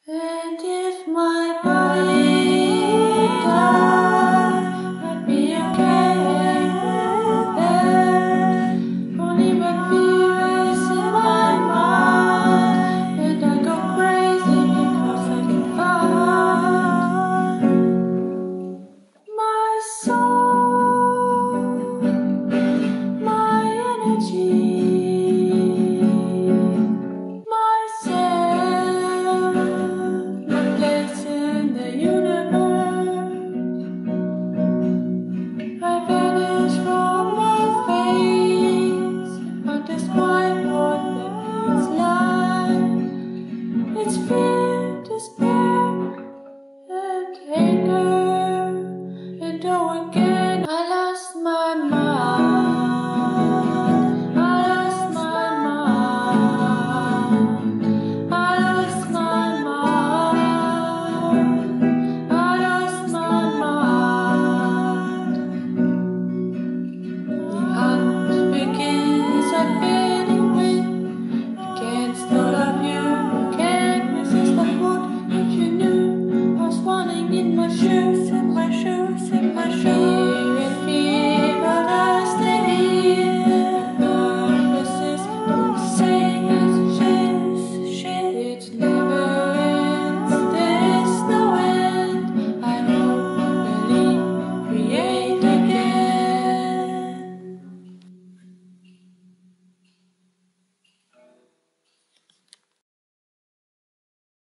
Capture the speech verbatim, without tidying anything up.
And if my body died, I'd be okay with that. Only my fear is in my mind, and I go crazy because I can find my soul, my energy. I vanish from my face on this whiteboard that means life. It's fear, despair.